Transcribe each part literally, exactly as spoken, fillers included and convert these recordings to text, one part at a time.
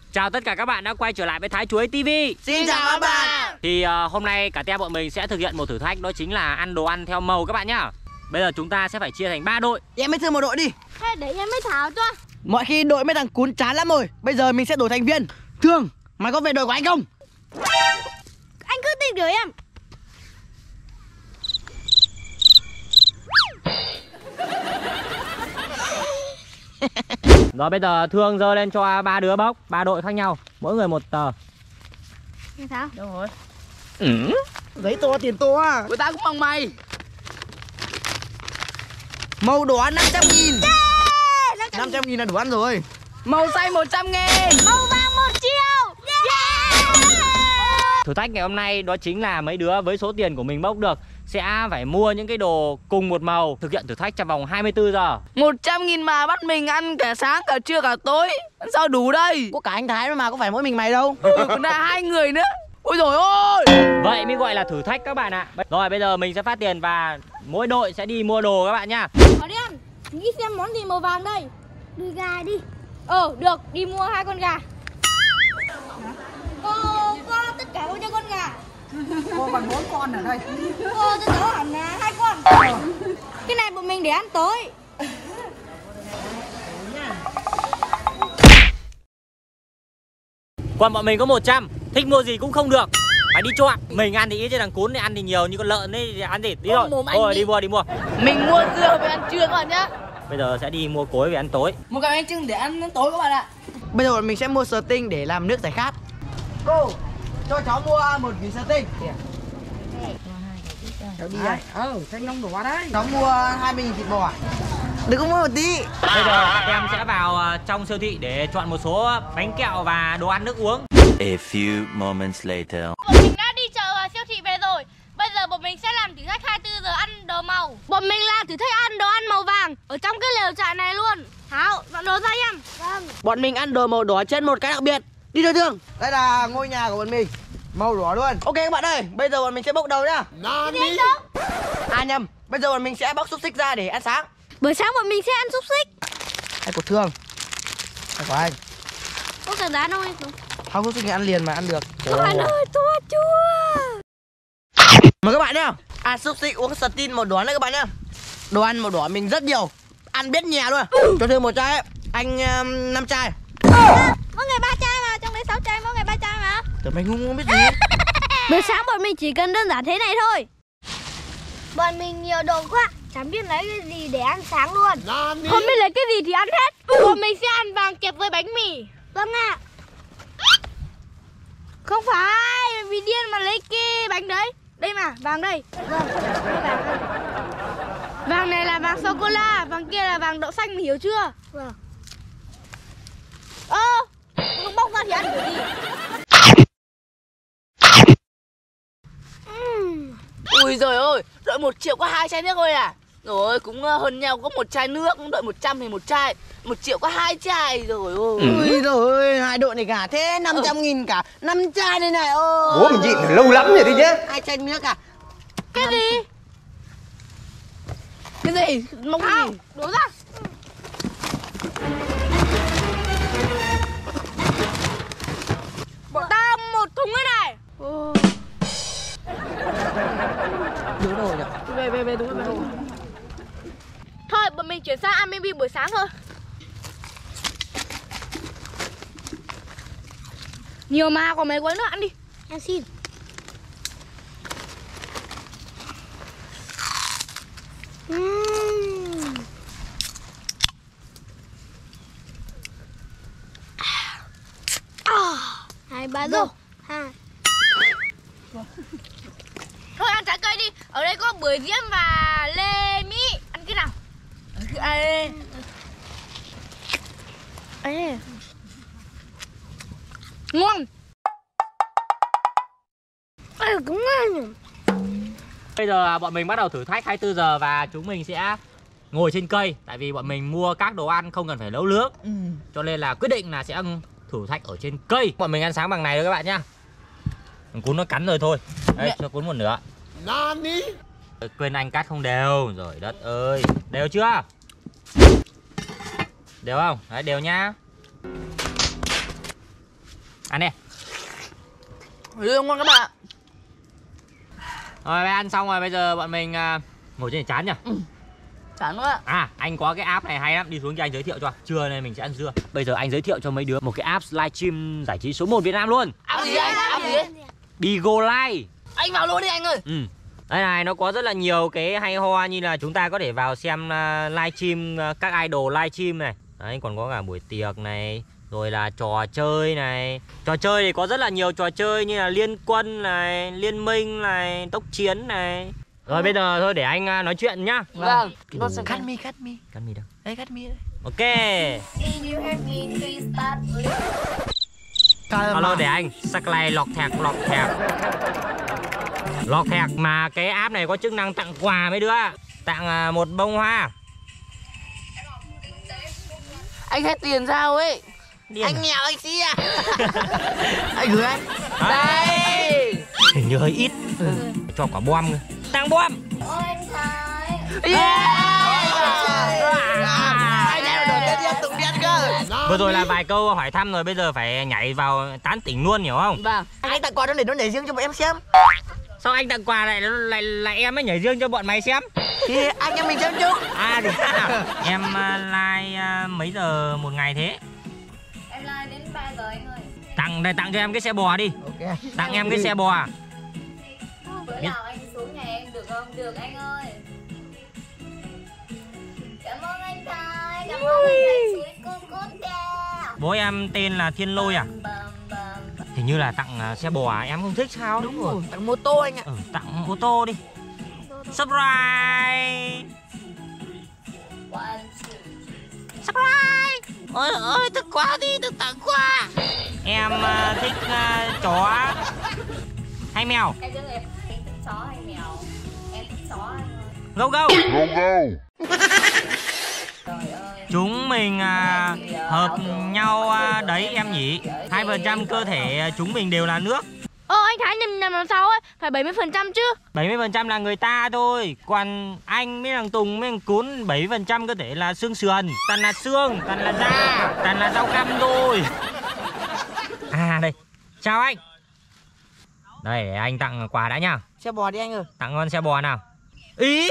Chào tất cả các bạn đã quay trở lại với Thái Chuối ti vi. Xin chào các bạn. Thì uh, hôm nay cả team bọn mình sẽ thực hiện một thử thách, đó chính là ăn đồ ăn theo màu các bạn nhá. Bây giờ chúng ta sẽ phải chia thành ba đội. Em mới Thương một đội đi. Thế để em mới Thảo cho. Mọi khi đội mấy thằng cún chán lắm rồi. Bây giờ mình sẽ đổi thành viên. Thương, mày có về đội của anh không? Anh cứ tin đứa em. Rồi bây giờ Thương dơ lên cho ba đứa bốc, ba đội khác nhau, mỗi người một tờ. Nghe Thảo. Đâu rồi? Ừ. Giấy to tiền to à. Người ta cũng bằng mày. Màu đỏ năm trăm nghìn. Yeah, năm trăm nghìn là đủ ăn rồi. Màu xanh một trăm nghìn. Màu vàng một triệu. Yeah. Thử thách ngày hôm nay đó chính là mấy đứa với số tiền của mình bốc được sẽ phải mua những cái đồ cùng một màu, thực hiện thử thách trong vòng hai mươi tư giờ. Một trăm nghìn mà bắt mình ăn cả sáng, cả trưa, cả tối, sao đủ đây? Có cả anh Thái mà, có phải mỗi mình mày đâu. Ừ, còn lại hai người nữa. Ôi dồi ôi. Vậy mới gọi là thử thách các bạn ạ. Rồi bây giờ mình sẽ phát tiền và mỗi đội sẽ đi mua đồ các bạn nhá. Ở đây ăn, nghĩ xem món gì màu vàng đây. Đùi gà đi. Ờ được, đi mua hai con gà. Cô có tất cả cô cho con gà. Cô còn bốn con ở đây. Cô cho cháu hẳn là hai con. Cái này bọn mình để ăn tối. Còn bọn mình có một trăm, thích mua gì cũng không được, phải đi chọn. Mình ăn thì ít chứ thằng cún thì ăn thì nhiều, như con lợn ấy thì ăn gì đi rồi. Thôi đi mua đi mua. Mình mua dưa về ăn trưa các bạn nhá. Bây giờ sẽ đi mua cối về ăn tối. Một cái bánh trưng để ăn tối các bạn ạ. Bây giờ mình sẽ mua sờ tinh để làm nước giải khát. Cô, cho cháu mua một ví sờ tinh. Cháu đi đây. Ừ, thanh long đỏ đấy. Cháu mua hai mươi nghìn thịt bò. Đừng có mua một tí. Bây giờ các em sẽ vào trong siêu thị để chọn một số bánh kẹo và đồ ăn nước uống. A few moments later. Bọn mình đã đi chợ và siêu thị về rồi. Bây giờ bọn mình sẽ làm thử thách hai mươi tư giờ ăn đồ màu. Bọn mình làm thử thách ăn đồ ăn màu vàng ở trong cái lều trại này luôn. Thảo, dọn đồ ra em. Vâng. Bọn mình ăn đồ màu đỏ trên một cái đặc biệt. Đi thôi Thương. Đây là ngôi nhà của bọn mình. Màu đỏ luôn. Ok các bạn ơi, bây giờ bọn mình sẽ bốc đầu nhá. Đi. À nhầm, bây giờ bọn mình sẽ bóc xúc xích ra để ăn sáng. Bữa sáng bọn mình sẽ ăn xúc xích. Hay của Thương. Hay của anh. Có cần giá đâu anh không? Không, xúc xích thì ăn liền mà ăn được. Các bạn ơi, to chưa? Mời các bạn nhá. Ăn xúc xích uống sờ tin màu đỏ đấy các bạn nhá. Đồ ăn màu đỏ mình rất nhiều. Ăn biết nhà luôn. Ừ. Cho Thương một chai ấy. Anh um, năm chai. À, mỗi ngày ba chai mà, trong đấy sáu chai, mỗi ngày ba chai mà. Tưởng mình không, không biết gì. Bữa sáng bọn mình chỉ cần đơn giản thế này thôi. Bọn mình nhiều đồ quá, chẳng biết lấy cái gì để ăn sáng luôn. Không biết lấy cái gì thì ăn hết. Bọn mình sẽ ăn vàng kẹp với bánh mì. Vâng ạ. Không phải, vì điên mà lấy cái bánh đấy. Đây mà, vàng đây. Vâng, vàng. Vàng này là vàng sô-cô-la, vàng kia là vàng đậu xanh, hiểu chưa? Vâng. Ơ, không bóc ra thì ăn kiểu gì? Ui giời ơi, đợi một triệu có hai chai nước thôi à? Rồi cũng hơn nhau, có một chai nước, đợi một trăm thì một chai. Một triệu có hai chai rồi ôi. Ui giời ơi, hai đội này cả thế năm trăm ừ. nghìn cả năm chai này này ơi. Bố mình nhịn lâu lắm rồi đi nhá. Hai chai nước à? Cái gì? Cái gì? Mong cái gì? Đổ ra. Bọn ta một thùng cái này. Ô. Đứa đồ nhỉ? Về về về đúng rồi. Thôi bọn mình chuyển sang ăn baby buổi sáng thôi. Nhiều mà, còn mấy quán nữa ăn đi. Em xin. Uhm. À. Hai ba rô. Hai. Thôi ăn trái cây đi. Ở đây có bưởi diễn và lê mỹ. Ăn cái nào? À, ê. Ê. Ngon. Ê, cũng ngon. Bây giờ bọn mình bắt đầu thử thách hai mươi tư giờ và chúng mình sẽ ngồi trên cây. Tại vì bọn mình mua các đồ ăn không cần phải nấu nước. Ừ. Cho nên là quyết định là sẽ thử thách ở trên cây. Bọn mình ăn sáng bằng này thôi các bạn nhá. Thằng cún nó cắn rồi thôi. Đây, cho cún một nửa. Nani? Quên anh cắt không đều. Rồi đất ơi. Đều chưa? Đều không? Đấy, đều nhá. Ăn đi. Lương ngon các bạn ạ. Rồi ăn xong rồi bây giờ bọn mình uh, ngồi trên chán nhỉ. Ừ. Chán quá. À anh có cái app này hay lắm, đi xuống cho anh giới thiệu cho. Trưa này mình sẽ ăn dưa. Bây giờ anh giới thiệu cho mấy đứa một cái app livestream giải trí số một Việt Nam luôn. App gì anh? App gì? Bigo Live. Anh vào luôn đi anh ơi. Ừ. Đây này, nó có rất là nhiều cái hay ho, như là chúng ta có thể vào xem uh, livestream uh, các idol livestream này. Đấy, còn có cả buổi tiệc này, rồi là trò chơi này. Trò chơi thì có rất là nhiều trò chơi như là Liên Quân này, Liên Minh này, Tốc Chiến này. Rồi bây giờ thôi để anh uh, nói chuyện nhá. Vâng. Cắt mi, cắt mi. Cắt mi đâu? Đây, cắt mi đây. Ok. Alo để anh. Sắc này lọc thẹt, lọc thẹt. Lọc thẹt mà cái app này có chức năng tặng quà mấy đứa. Tặng uh, một bông hoa. Anh hết tiền sao ấy? Điên Anh à? nghèo anh xí à? Anh gửi anh. Đây. Hình như hơi ít. Ừ. Cho quả bom. Tặng bom. Ôi anh Thái. Anh em đổi tên em tụng điện cơ. Vừa rồi là vài câu hỏi thăm rồi, bây giờ phải nhảy vào tán tỉnh luôn, hiểu không? Vâng. Anh ấy tặng quà đó để nó nhảy riêng cho bọn em xem. Sao anh tặng quà lại lại lại em mới nhảy riêng cho bọn mày xem? Thì anh em mình xem chứ. À thì à, em uh, like uh, mấy giờ một ngày thế? Em like đến ba giờ anh ơi. Tặng đây, tặng cho em cái xe bò đi. Ok. Tặng em cái xe bò. Bữa nào anh xuống nhà em được không? Được anh ơi. Cảm ơn anh Thái. Cảm ơn anh Thái suối cô cốt kèo. Bố em tên là Thiên Lôi à? Hình như là tặng uh, xe bò, em không thích sao? Đúng rồi, tặng mô tô anh ạ. Ừ, tặng ô tô đi. Surprise. Surprise. Ôi ơi, thích quá đi, được tặng quà. Em uh, thích uh, chó hay mèo? Em chưa em thích chó hay mèo? Em thích chó anh ơi. Go go. Go go. Trời ơi. Chúng mình uh, hợp nhau uh, đấy em nhỉ. Hai phần trăm cơ thể chúng mình đều là nước. Ồ anh Thái nhầm nhầm làm sao ấy? Phải bảy mươi phần trăm chứ. bảy mươi phần trăm là người ta thôi. Còn anh với thằng Tùng với thằng Cún bảy mươi phần trăm cơ thể là xương sườn. Toàn là xương, toàn là da, toàn là rau căm thôi. À đây, chào anh. Đây để anh tặng quà đã nhá. Xe bò đi anh ơi. Tặng con xe bò nào. Ý.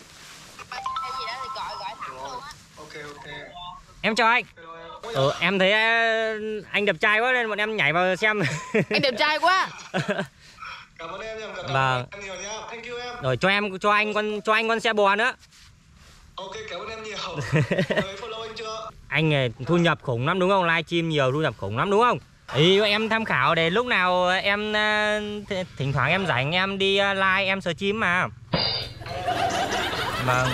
Em chào anh. Ừ, em thấy anh đẹp trai quá nên bọn em nhảy vào xem. Anh đẹp trai quá. Cảm ơn em, cảm ơn Vâng. em nhiều nhá. Thank you em. Rồi cho em cho anh con cho anh con xe bò nữa. Ok, cảm ơn em nhiều. Người follow anh chưa? Anh này thu nhập khủng lắm đúng không? Livestream nhiều thu nhập khủng lắm đúng không? Ý em tham khảo để lúc nào em uh, thỉnh thoảng em rảnh em đi uh, live em stream mà. Vâng.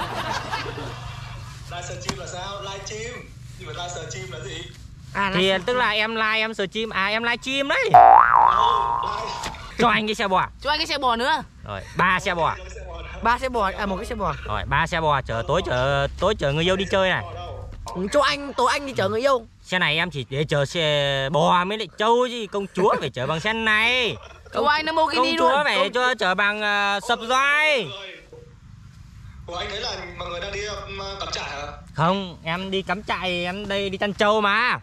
Live stream là sao? Live stream. Nhưng mà live stream là gì? À, Thì tức là em live em stream, à em livestream đấy. Oh, live. Cho anh cái xe bò. Cho anh cái xe bò nữa. Rồi, ba xe bò. ba xe bò, à một cái xe bò. Rồi, ba xe bò chở tối chở tối chở người yêu đi chơi này. Cho anh, tối anh đi chở người yêu. Xe này em chỉ để chở xe bò mới lại trâu chứ, công chúa phải chở bằng xe này. Cậu anh nó mua cái Công đi chúa luôn. phải cho chở bằng uh, sập doai. Ủa, anh thấy là mọi người đang đi um, cắm trại hả? Không, em đi cắm trại, em đây đi chăn trâu mà.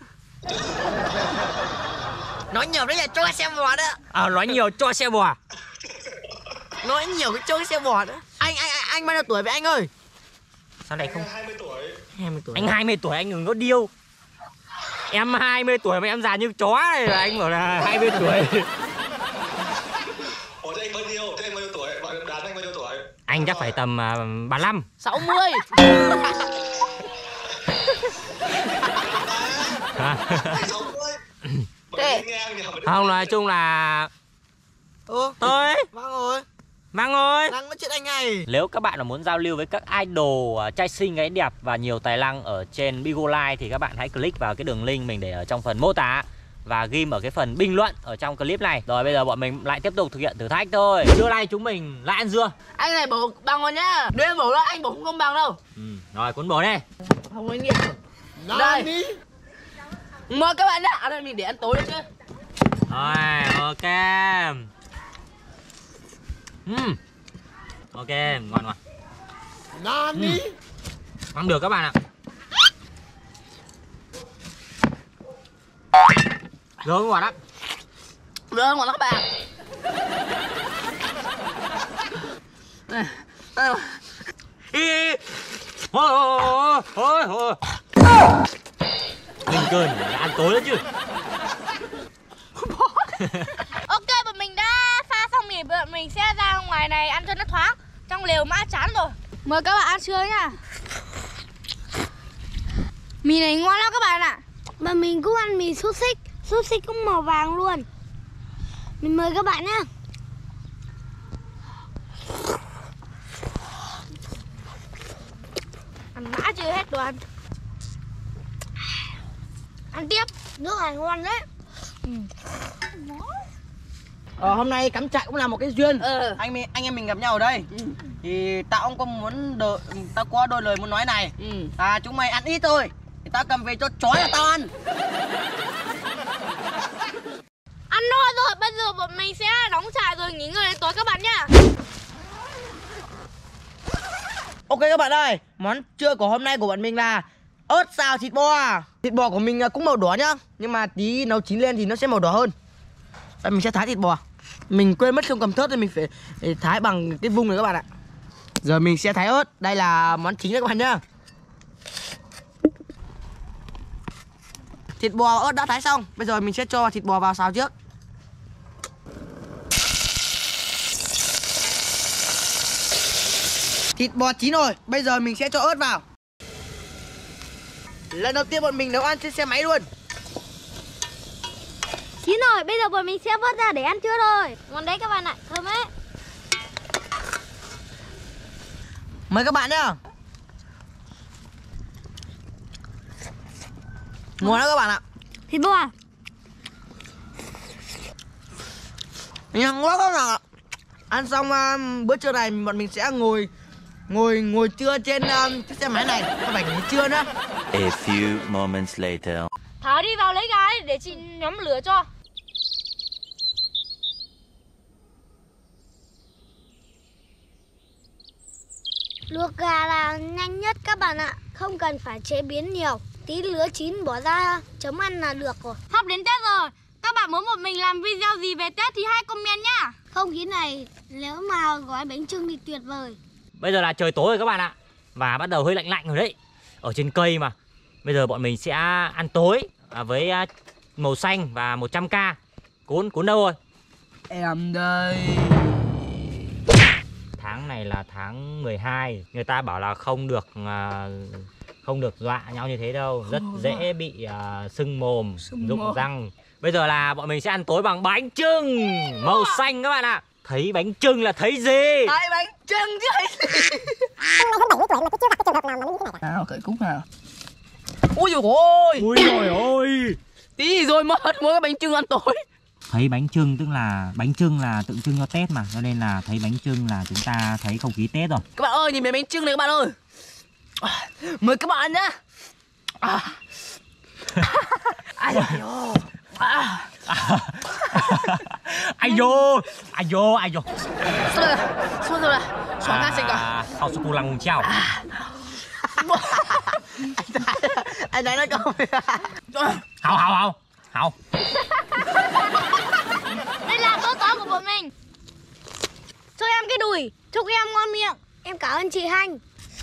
Nói nhiều đấy là cho xe bò đó. Ờ, à, nói nhiều cho xe bò. Nói nhiều cái cho cái xe bò đó. Anh anh anh, anh bao nhiêu tuổi vậy anh ơi? Sao lại không? hai mươi tuổi. hai mươi tuổi. Anh hai mươi tuổi anh đừng có điêu. Em hai mươi tuổi mà em già như chó này là anh bảo là hai mươi tuổi. Ủa, thế anh bao nhiêu? Thế anh bao nhiêu tuổi? Bạn đoán anh bao nhiêu tuổi? Anh chắc phải tầm uh, ba lăm. sáu mươi. Thế. Không, nói chung là Ủa? tôi Vâng rồi. Mang ơi. Đang nói chuyện anh này. Nếu các bạn muốn giao lưu với các idol uh, trai xinh gái đẹp và nhiều tài năng ở trên Bigo Live thì các bạn hãy click vào cái đường link mình để ở trong phần mô tả và ghim ở cái phần bình luận ở trong clip này. Rồi bây giờ bọn mình lại tiếp tục thực hiện thử thách thôi. Trưa nay chúng mình lại ăn dưa. Anh này bổ bằng rồi nhá. Nếu em bổ ra anh bổ không công bằng đâu. Ừ, rồi cuốn bổ đây. Không anh nghiệm. Đây. Mời các bạn nhá. À đây mình để ăn tối được chứ. Rồi, ok. Uhm. Ok, ngon ngon. Nani? Uhm. Ăn được các bạn ạ. Dưa ngon lắm. Dưa ngon lắm các bạn. Đây, đây. Ê, ôi ôi ôi ôi. Mình cơn ăn tối đó chứ. Ok, bọn mình đã pha xong mì, bọn mình sẽ ra ngoài này ăn cho nó thoáng. Trong lều mã chán rồi. Mời các bạn ăn trưa nha. Mì này ngon lắm các bạn ạ. Mà mình cũng ăn mì xúc xích. Xúc xích cũng màu vàng luôn. Mình mời các bạn nhá. Ăn mã chưa hết đồ ăn. Ăn tiếp. Nước này ngon đấy. Ừ. Ờ, hôm nay cắm trại cũng là một cái duyên. Ừ. Anh mình anh em mình gặp nhau ở đây. Ừ. Thì tao cũng có muốn đợi, tao có đôi lời muốn nói này. Ừ. À, chúng mày ăn ít thôi thì tao cầm về cho chó là tao ăn. Ăn no rồi, bây giờ bọn mình sẽ đóng trại rồi nghỉ ngơi đến tối các bạn nhá. Ok các bạn ơi, món trưa của hôm nay của bọn mình là ớt xào thịt bò. Thịt bò của mình cũng màu đỏ nhá, nhưng mà tí nấu chín lên thì nó sẽ màu đỏ hơn. Đây, mình sẽ thái thịt bò. Mình quên mất không cầm thớt thì mình phải thái bằng cái vung này các bạn ạ. Giờ mình sẽ thái ớt. Đây là món chính đấy các bạn nhá. Thịt bò ớt đã thái xong. Bây giờ mình sẽ cho thịt bò vào xào trước. Thịt bò chín rồi, bây giờ mình sẽ cho ớt vào. Lần đầu tiên bọn mình nấu ăn trên xe máy luôn. Chín rồi, bây giờ bọn mình sẽ vớt ra để ăn trưa thôi. Ngon đấy các bạn ạ, thơm ấy. Mời các bạn nhá. Ngon lắm các bạn ạ. Thịt bò à? Ngon quá các bạn ạ. Ăn xong uh, bữa trưa này bọn mình sẽ ngồi ngồi ngồi trưa trên uh, chiếc xe máy này, không phải nghỉ trưa nữa. A few moments later. Thảo đi vào lấy gà đi để chị nhóm lửa cho. Luộc gà là nhanh nhất các bạn ạ, không cần phải chế biến nhiều. Tí lứa chín bỏ ra chấm ăn là được rồi. Sắp đến Tết rồi, các bạn muốn một mình làm video gì về Tết thì hãy comment nhá. Không khí này nếu mà gói bánh chưng thì tuyệt vời. Bây giờ là trời tối rồi các bạn ạ. Và bắt đầu hơi lạnh lạnh rồi đấy. Ở trên cây mà. Bây giờ bọn mình sẽ ăn tối với màu xanh và một trăm k. Cuốn, cuốn đâu rồi? Em đây. Tháng này là tháng mười hai. Người ta bảo là không được không được dọa nhau như thế đâu. Rất dễ bị uh, sưng mồm, rụng răng. Bây giờ là bọn mình sẽ ăn tối bằng bánh chưng màu xanh các bạn ạ. Thấy bánh chưng là thấy gì? Thấy bánh chưng chứ thấy gì? Hôm nay hơn bảy mươi tuổi mà tôi chưa gặp cái trường hợp nào mà như thế này cả. Nào, cởi cúc nào. Ui dồi ôi. Ui trời ơi. Tí rồi mất mỗi cái bánh chưng ăn tối. Thấy bánh chưng tức là bánh chưng là tượng trưng cho Tết mà, cho nên là thấy bánh chưng là chúng ta thấy không khí Tết rồi. Các bạn ơi, nhìn mấy bánh chưng này các bạn ơi. À, mời các bạn nhá. À. Ai dô. À. Ai vô, ai vô, ai vô. Sao rồi? Sao rồi? Xóa ca xinh à? Khao su cu lăng treo. Anh nói nó câu. Hào hào hào. Hào. Đây là bữa tối của bọn mình. Cho em cái đùi, chúc em ngon miệng. Em cảm ơn chị Hanh.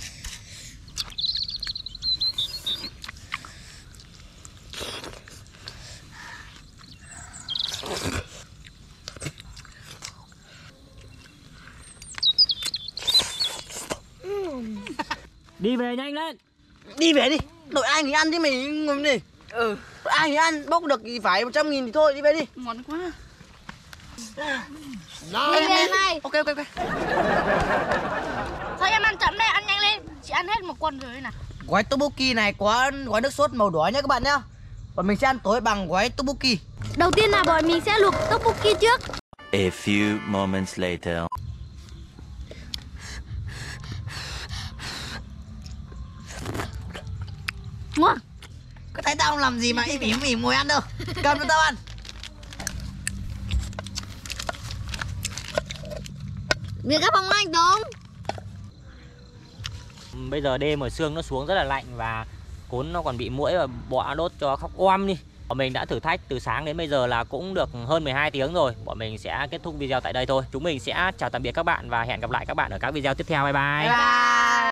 Đi về nhanh lên. Đi về đi. Đội anh thì ăn chứ mình ngồi đi. Ừ. Đội anh thì ăn, bốc được thì phải một trăm nghìn thì thôi, đi về đi. Ngon quá. Đi về này. Ok ok ok. Thôi em ăn chậm đây, ăn nhanh lên. Chị ăn hết một quần rồi nè. Gói tteokbokki này có gói nước sốt màu đỏ nhá các bạn nhá. Bọn mình sẽ ăn tối bằng gói tteokbokki. Đầu tiên là bọn mình sẽ luộc tteokbokki trước. A few moments later. Ngon. Có thấy tao không làm gì mà im ỉm ỉm ngồi ăn đâu. Cầm cho tao ăn. Việc các bông anh đúng. Bây giờ đêm ở sương nó xuống rất là lạnh và cuốn nó còn bị muỗi và bọ đốt cho khóc oăm đi. Bọn mình đã thử thách từ sáng đến bây giờ là cũng được hơn mười hai tiếng rồi. Bọn mình sẽ kết thúc video tại đây thôi. Chúng mình sẽ chào tạm biệt các bạn và hẹn gặp lại các bạn ở các video tiếp theo. Bye bye. Bye bye.